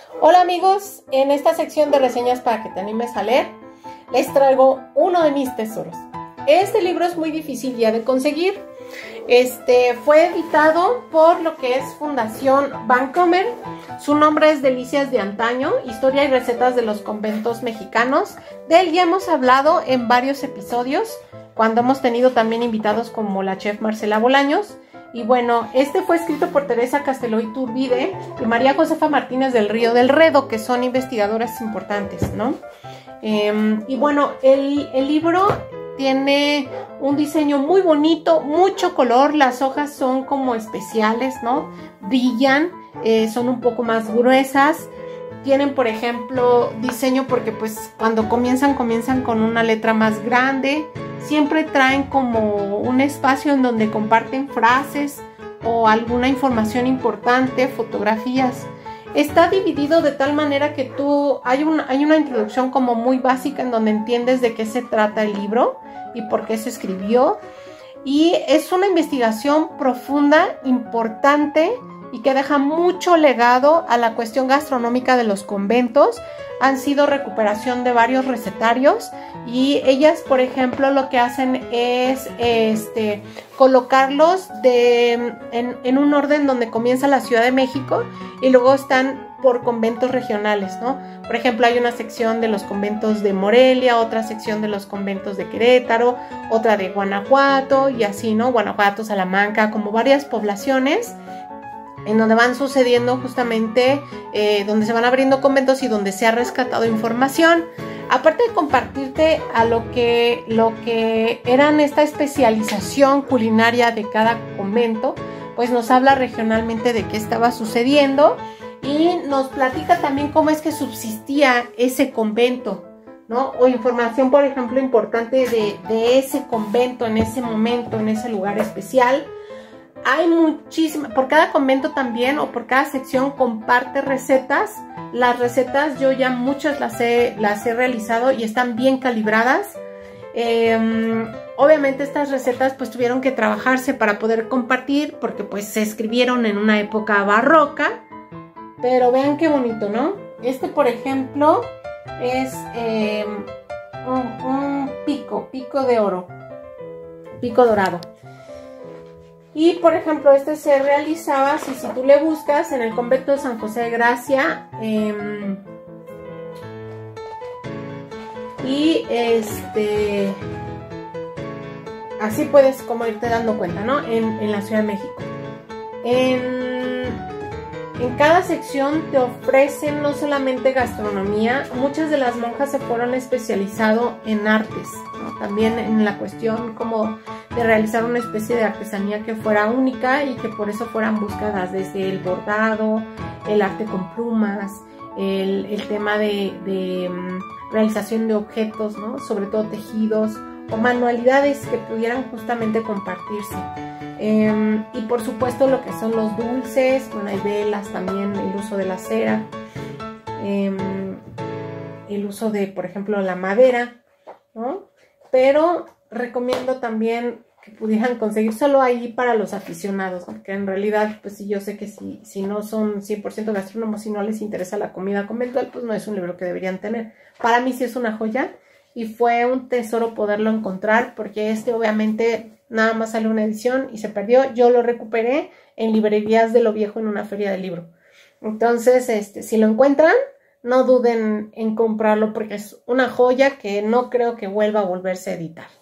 Hola amigos, en esta sección de reseñas para que te animes a leer, les traigo uno de mis tesoros. Este libro es muy difícil ya de conseguir. Fue editado por lo que es Fundación Vancomer. Su nombre es Delicias de Antaño, historia y recetas de los conventos mexicanos. De él ya hemos hablado en varios episodios, cuando hemos tenido también invitados como la chef Marcela Bolaños. Y bueno, este fue escrito por Teresa Casteló Iturbide y María Josefa Martínez del Río del Redo, que son investigadoras importantes, ¿no? Y bueno, el libro tiene un diseño muy bonito, mucho color, las hojas son como especiales, ¿no? Brillan, son un poco más gruesas. Tienen, por ejemplo, diseño porque pues cuando comienzan con una letra más grande. Siempre traen como un espacio en donde comparten frases o alguna información importante, fotografías. Está dividido de tal manera que hay una introducción como muy básica en donde entiendes de qué se trata el libro y por qué se escribió. Y es una investigación profunda, importante y que deja mucho legado a la cuestión gastronómica de los conventos. Han sido recuperación de varios recetarios y ellas, por ejemplo, lo que hacen es colocarlos en un orden donde comienza la Ciudad de México y luego están por conventos regionales, ¿no? Por ejemplo, hay una sección de los conventos de Morelia, otra sección de los conventos de Querétaro, otra de Guanajuato y así, ¿no? Guanajuato, Salamanca, como varias poblaciones en donde van sucediendo justamente, donde se van abriendo conventos y donde se ha rescatado información. Aparte de compartirte a lo que eran esta especialización culinaria de cada convento, pues nos habla regionalmente de qué estaba sucediendo y nos platica también cómo es que subsistía ese convento, ¿no? O información, por ejemplo, importante de ese convento en ese momento, en ese lugar especial. Hay muchísimas, por cada convento también o por cada sección comparte recetas. Las recetas yo ya muchas las he realizado y están bien calibradas. Obviamente estas recetas pues tuvieron que trabajarse para poder compartir porque pues se escribieron en una época barroca. Pero vean qué bonito, ¿no? Por ejemplo es un pico de oro, pico dorado. Y por ejemplo se realizaba, si tú le buscas, en el convento de San José de Gracia, así puedes como irte dando cuenta, ¿no? En la Ciudad de México. En cada sección te ofrecen no solamente gastronomía, muchas de las monjas se fueron especializando en artes, ¿no? También en la cuestión como de realizar una especie de artesanía que fuera única y que por eso fueran buscadas, desde el bordado, el arte con plumas, el tema de realización de objetos, ¿no? Sobre todo tejidos o manualidades que pudieran justamente compartirse. Y por supuesto lo que son los dulces, bueno, hay velas también, el uso de la cera, el uso de, por ejemplo, la madera, ¿no? Pero recomiendo también que pudieran conseguir solo ahí para los aficionados, porque en realidad, pues sí, yo sé que si no son 100% gastrónomos, si no les interesa la comida conventual, pues no es un libro que deberían tener. Para mí sí es una joya y fue un tesoro poderlo encontrar, porque obviamente nada más sale una edición y se perdió. Yo lo recuperé en librerías de lo viejo en una feria del libro. Entonces, si lo encuentran, no duden en comprarlo porque es una joya que no creo que vuelva a volverse a editar.